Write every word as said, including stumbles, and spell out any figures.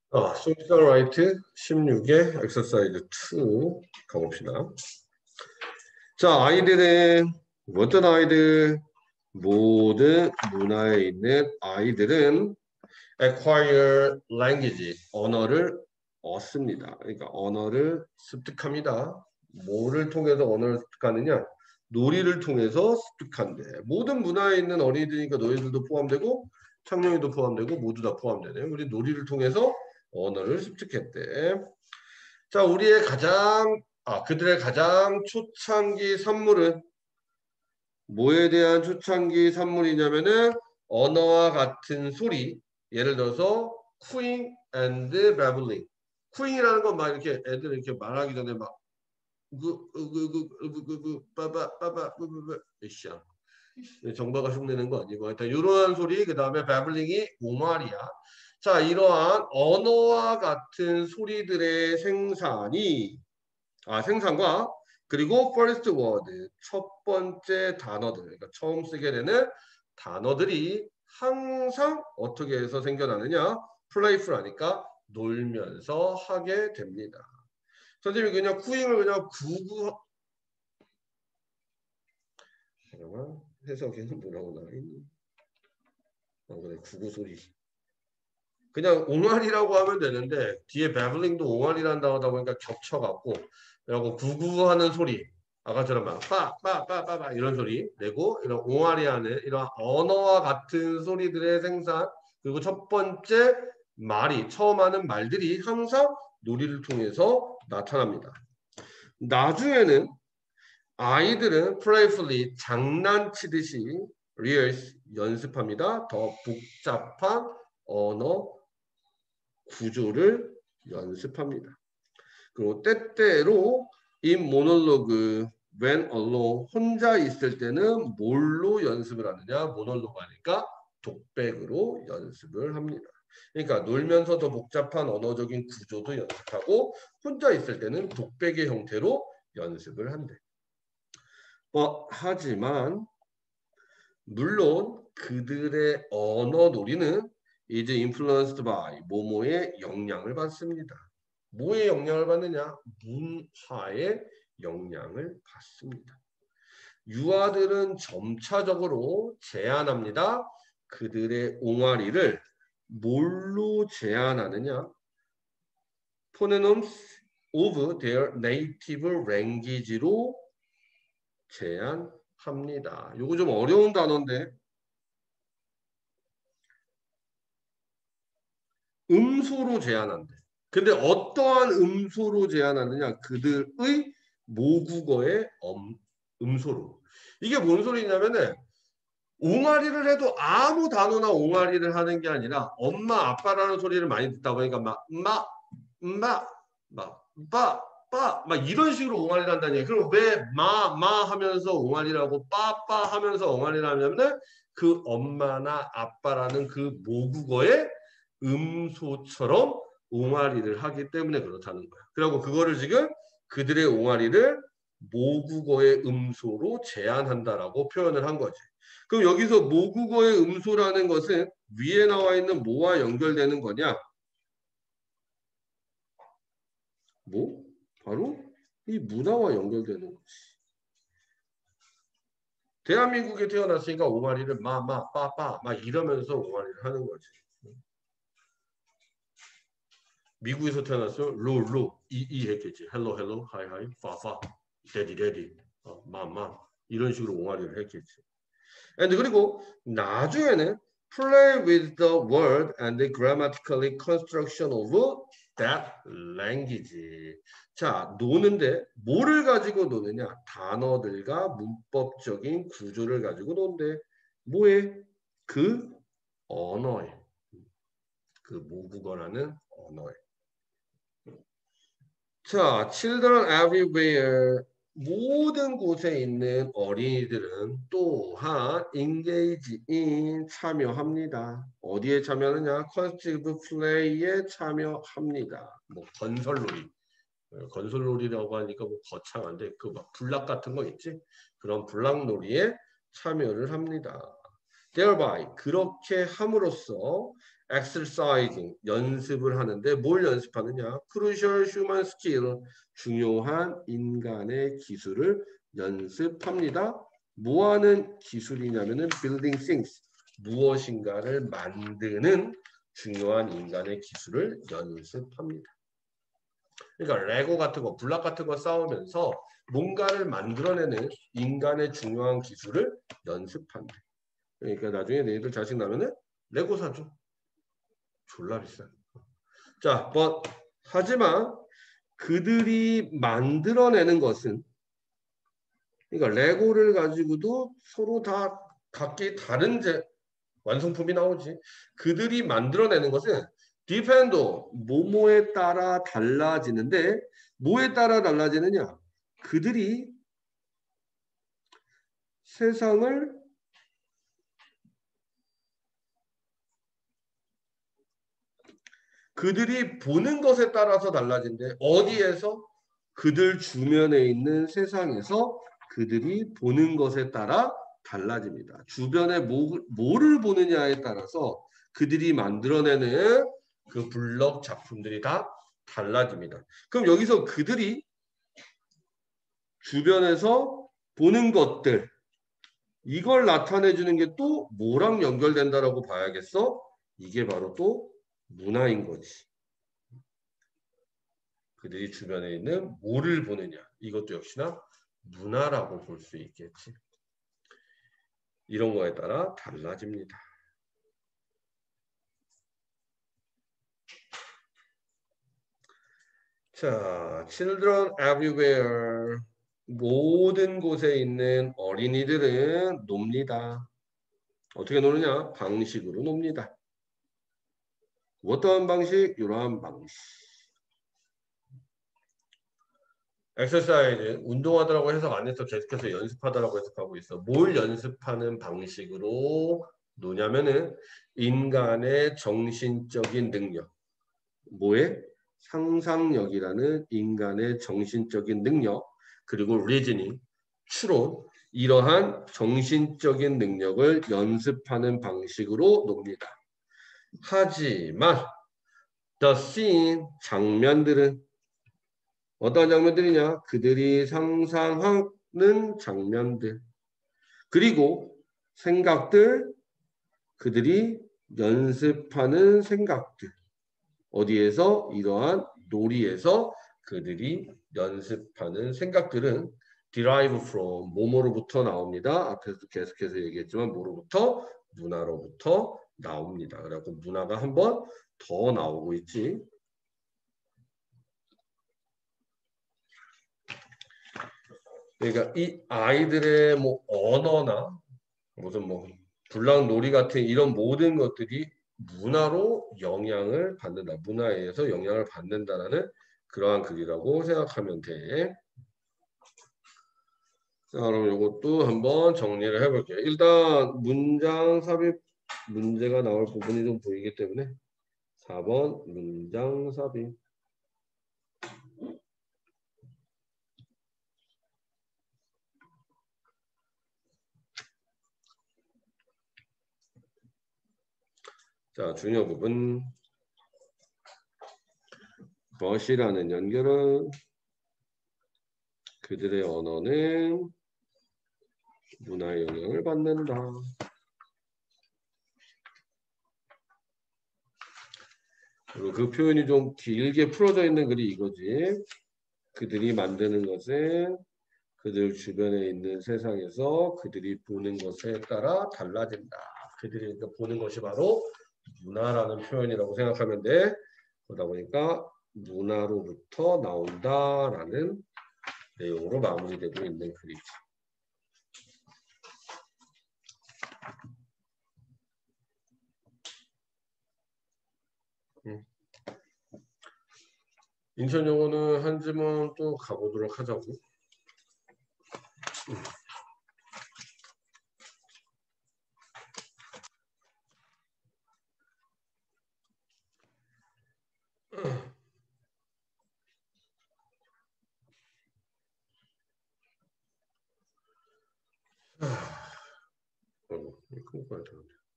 아, 소셜 라이트 십육의 엑서사이즈 이 가봅시다. 자, 아이들은 어떤 아이들? 모든 문화에 있는 아이들은 acquire language, 언어를 얻습니다. 그러니까 언어를 습득합니다. 뭐를 통해서 언어를 습득하느냐? 놀이를 통해서 습득한대. 모든 문화에 있는 어린이들이니까 너희들도 포함되고 창룡이도 포함되고 모두 다 포함되네. 우리 놀이를 통해서 언어를 습득했대. 자, 우리의 가장 아 그들의 가장 초창기 산물은 뭐에 대한 초창기 산물이냐면은 언어와 같은 소리. 예를 들어서 cooing and babbling. cooing이라는 건 막 이렇게 애들 이렇게 말하기 전에 막 그그그그그그 빠바 빠바 뿌뿌뿌 이씨야. 정바가 흉내는 거 아니고 하여튼 이러한 소리, 그 다음에 babbling이 옹알이야. 자, 이러한 언어와 같은 소리들의 생산이 아 생산과 그리고 first word 첫 번째 단어들, 그러니까 처음 쓰게 되는 단어들이 항상 어떻게 해서 생겨나느냐? playful하니까 놀면서 하게 됩니다. 선생님이 그냥 쿠잉을 그냥 구구 잠깐만 해석에는 뭐라고 나와있니? 어, 그래, 구구 소리. 그냥 옹알이라고 하면 되는데 뒤에 babling도 옹알이란다 하다 보니까 겹쳐갖고 그리고 구구하는 소리, 아까처럼 막 빠빠빠빠빠 이런 소리 내고 이런 옹알이 하는 이런 언어와 같은 소리들의 생산, 그리고 첫 번째 말이 처음 하는 말들이 항상 놀이를 통해서 나타납니다. 나중에는 아이들은 playfully 장난치듯이 rehearse 연습합니다. 더 복잡한 언어 구조를 연습합니다. 그리고 때때로 이 모놀로그 when alone 혼자 있을 때는 뭘로 연습을 하느냐? 모놀로그 하니까 독백으로 연습을 합니다. 그러니까 놀면서 더 복잡한 언어적인 구조도 연습하고 혼자 있을 때는 독백의 형태로 연습을 한대. 어, 하지만 물론 그들의 언어 놀이는 이제 influenced by 뭐뭐의 영향을 받습니다. 뭐의 영향을 받느냐? 문화의 영향을 받습니다. 유아들은 점차적으로 제한합니다. 그들의 옹알이를 뭘로 제한하느냐? Phonemes of their native language로 제한합니다. 요거 좀 어려운 단어인데 음소로 제한한대. 근데 어떠한 음소로 제한하느냐? 그들의 모국어의 음, 음소로. 이게 뭔 소리냐면은 옹알이를 해도 아무 단어나 옹알이를 하는 게 아니라 엄마 아빠라는 소리를 많이 듣다 보니까 막 마, 마, 막 빠, 빠, 막 이런 식으로 옹알이를 한다는 얘기. 그럼 왜 마, 마 하면서 옹알이라고 빠, 빠 하면서 옹알이를 하냐면은 그 엄마나 아빠라는 그 모국어의 음소처럼 옹알이를 하기 때문에 그렇다는 거야. 그리고 그거를 지금 그들의 옹알이를 모국어의 음소로 제한한다라고 표현을 한 거지. 그럼 여기서 모국어의 음소라는 것은 위에 나와 있는 뭐와 연결되는 거냐? 뭐? 바로 이 문화와 연결되는 거지. 대한민국에 태어났으니까 옹알이를 마, 마, 빠, 빠, 막 이러면서 옹알이를 하는 거지. 미국에서 태어났으면 로, 로, 이, 이 했겠지. 헬로, 헬로, 하이, 하이, 파, 파, 데디, 데디, 어, 마, 마 이런 식으로 옹알이를 했겠지. And 그리고 나중에는 play with the word and the grammatically construction of that language. 자, 노는데 뭐를 가지고 노느냐? 단어들과 문법적인 구조를 가지고 노는데 뭐에? 그 언어에. 그 모국어라는 언어에. 자, children everywhere. 모든 곳에 있는 어린이들은 또한 engage in 참여합니다. 어디에 참여하느냐? constructive play에 참여합니다. 뭐 건설놀이, 건설놀이라고 하니까 뭐 거창한데 그 막 불락 같은 거 있지? 그런 불락놀이에 참여를 합니다. Thereby 그렇게 함으로써 exercising 연습을 하는데 뭘 연습하느냐? crucial human skill 중요한 인간의 기술을 연습합니다. 뭐 하는 기술이냐면은 building things 무엇인가를 만드는 중요한 인간의 기술을 연습합니다. 그러니까 레고 같은 거, 블락 같은 거 쌓으면서 뭔가를 만들어내는 인간의 중요한 기술을 연습한대. 그러니까 나중에 너희들 자식 나면은 레고 사줘. 졸라 비싸. 자, but 하지만 그들이 만들어내는 것은 그러니까 레고를 가지고도 서로 다 각기 다른 제, 완성품이 나오지. 그들이 만들어내는 것은 depend 뭐뭐에 따라 달라지는데 뭐에 따라 달라지느냐? 그들이 세상을 그들이 보는 것에 따라서 달라진대. 어디에서? 그들 주변에 있는 세상에서 그들이 보는 것에 따라 달라집니다. 주변에 뭐, 뭐를 보느냐에 따라서 그들이 만들어내는 그 블록 작품들이 다 달라집니다. 그럼 여기서 그들이 주변에서 보는 것들 이걸 나타내 주는 게 또 뭐랑 연결된다라고 봐야겠어? 이게 바로 또 문화인 거지. 그들이 주변에 있는 뭐를 보느냐. 이것도 역시나 문화라고 볼 수 있겠지. 이런 거에 따라 달라집니다. 자, children everywhere. 모든 곳에 있는 어린이들은 놉니다. 어떻게 노느냐? 방식으로 놉니다. 어떠한 방식? 이러한 방식. 엑서사이즈, 운동하더라고 해석 안 해서 계속해서 연습하더라고 해석하고 있어. 뭘 연습하는 방식으로 노냐면은 인간의 정신적인 능력. 뭐에? 상상력이라는 인간의 정신적인 능력, 그리고 리즈닝, 추론, 이러한 정신적인 능력을 연습하는 방식으로 놉니다. 하지만 the scene, 장면들은 어떤 장면들이냐? 그들이 상상하는 장면들. 그리고 생각들, 그들이 연습하는 생각들. 어디에서? 이러한 놀이에서 그들이 연습하는 생각들은 derive from, 뭐뭐로부터 나옵니다. 앞에서 계속해서 얘기했지만 뭐로부터? 문화로부터 나옵니다. 그래서 문화가 한 번 더 나오고 있지. 그러니까 이 아이들의 뭐 언어나 무슨 뭐 불랑놀이 같은 이런 모든 것들이 문화로 영향을 받는다. 문화에 의해서 영향을 받는다라는 그러한 글이라고 생각하면 돼. 자, 그럼 이것도 한번 정리를 해볼게요. 일단 문장 삽입 문제가 나올 부분이 좀 보이기 때문에 사 번 문장 삽입. 자, 중요 부분. 벗이라는 연결은 그들의 언어는 문화의 영향을 받는다. 그리고 그 표현이 좀 길게 풀어져 있는 글이 이거지. 그들이 만드는 것은 그들 주변에 있는 세상에서 그들이 보는 것에 따라 달라진다. 그들이 보는 것이 바로 문화라는 표현이라고 생각하면 돼. 그러다 보니까 문화로부터 나온다라는 내용으로 마무리되고 있는 글이지. 음. 인천 영어는 한 지문 또 가보도록 하자고. 음. 아, 어, 이거 끊고 가야 되는데.